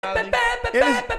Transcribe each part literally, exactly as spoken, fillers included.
Eles...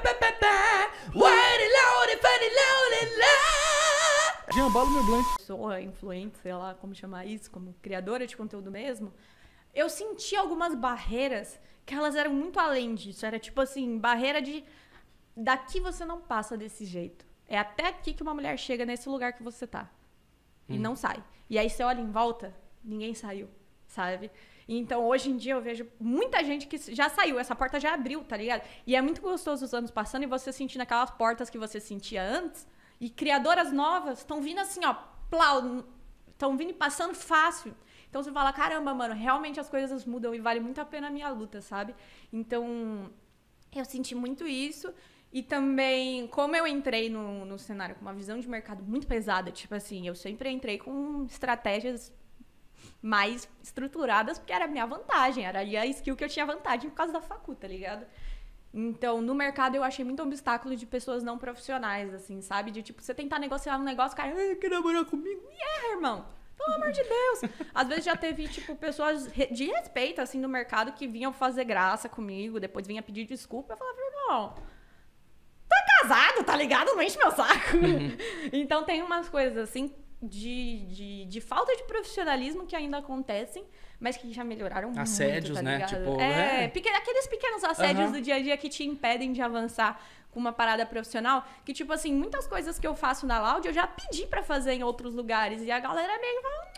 Jean, bala meu blank. Sou influente, sei lá como chamar isso, como criadora de conteúdo mesmo. Eu senti algumas barreiras que elas eram muito além disso. Era tipo assim, barreira de... Daqui você não passa desse jeito. É até aqui que uma mulher chega nesse lugar que você tá. E hum. não sai. E aí você olha em volta, ninguém saiu, sabe? Então, hoje em dia, eu vejo muita gente que já saiu. Essa porta já abriu, tá ligado? E é muito gostoso os anos passando e você sentindo aquelas portas que você sentia antes. E criadoras novas estão vindo assim, ó, plau, estão vindo e passando fácil. Então, você fala, caramba, mano, realmente as coisas mudam e vale muito a pena a minha luta, sabe? Então, eu senti muito isso. E também, como eu entrei no, no cenário com uma visão de mercado muito pesada, tipo assim, eu sempre entrei com estratégias mais estruturadas, porque era a minha vantagem, era ali a skill que eu tinha vantagem por causa da facu, tá ligado? Então, no mercado, eu achei muito obstáculo de pessoas não profissionais, assim, sabe? De, tipo, você tentar negociar um negócio, cara, ah, quer namorar comigo? Me erra, irmão! Pelo amor de Deus! Às vezes já teve, tipo, pessoas de respeito, assim, no mercado que vinham fazer graça comigo, depois vinha pedir desculpa, eu falava, irmão, tá casado, tá ligado? Não enche meu saco! Então, tem umas coisas, assim, De, de, de falta de profissionalismo que ainda acontecem, mas que já melhoraram muito, assédios, tá né? ligado? Tipo, é, é. Pequ aqueles pequenos assédios Uhum. do dia a dia que te impedem de avançar com uma parada profissional, que, tipo assim, muitas coisas que eu faço na Loud, eu já pedi pra fazer em outros lugares, e a galera meio...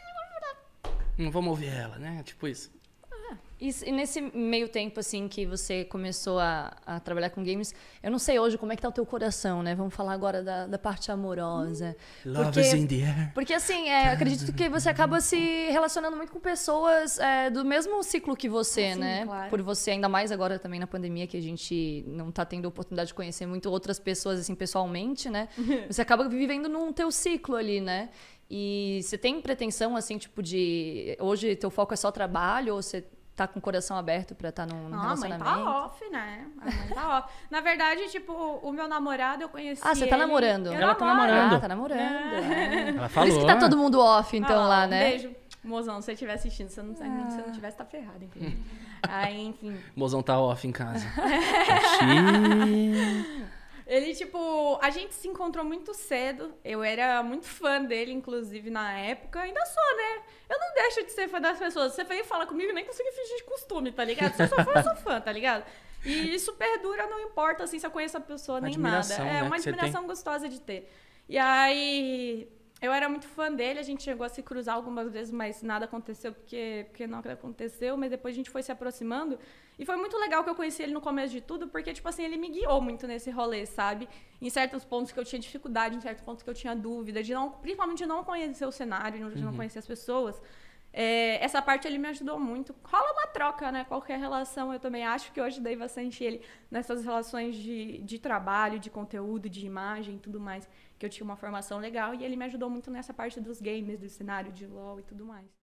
Não vamos ouvir ela, né? Tipo isso. E, e nesse meio tempo, assim, que você começou a, a trabalhar com games, eu não sei hoje como é que tá o teu coração, né? Vamos falar agora da, da parte amorosa. Love porque, is in the air. Porque, assim, é, acredito que você acaba se relacionando muito com pessoas é, do mesmo ciclo que você, Sim, né? claro. Por você, ainda mais agora também na pandemia, que a gente não tá tendo a oportunidade de conhecer muito outras pessoas, assim, pessoalmente, né? Você acaba vivendo num teu ciclo ali, né? E você tem pretensão, assim, tipo de... Hoje, teu foco é só trabalho ou você... tá com o coração aberto pra estar num, num ah, relacionamento? A mãe tá off, né? A mãe tá off. Na verdade, tipo, o meu namorado, eu conheci Ah, você tá ele... namorando? Eu Ela namoro. tá namorando. Ah, tá namorando. É. Ela Por falou. isso que tá todo mundo off, então, Ah, lá, um né? beijo, mozão, se você estiver assistindo. Se eu não, Ah. se eu não tivesse, tá ferrado, inclusive. Aí, enfim... Mozão tá off em casa. Ele, tipo, a gente se encontrou muito cedo. Eu era muito fã dele, inclusive, na época. Ainda sou, né? Eu não deixo de ser fã das pessoas. Você vem e fala comigo, nem consegui fingir de costume, tá ligado? Se eu sou fã, eu sou fã, tá ligado? E isso perdura, não importa, assim, se eu conheço a pessoa, nem nada. Admiração, É né, uma que você admiração tem. gostosa de ter. E aí... Eu era muito fã dele, a gente chegou a se cruzar algumas vezes, mas nada aconteceu porque, porque não aconteceu, mas depois a gente foi se aproximando. E foi muito legal que eu conheci ele no começo de tudo, porque, tipo assim, ele me guiou muito nesse rolê, sabe? Em certos pontos que eu tinha dificuldade, em certos pontos que eu tinha dúvida, de não, principalmente de não conhecer o cenário, de não Uhum. conhecer as pessoas. É, essa parte ele me ajudou muito. Rola uma troca, né? Qualquer relação, eu também acho que eu ajudei bastante ele nessas relações de, de trabalho, de conteúdo, de imagem e tudo mais, que eu tinha uma formação legal, e ele me ajudou muito nessa parte dos games, do cenário de LoL e tudo mais.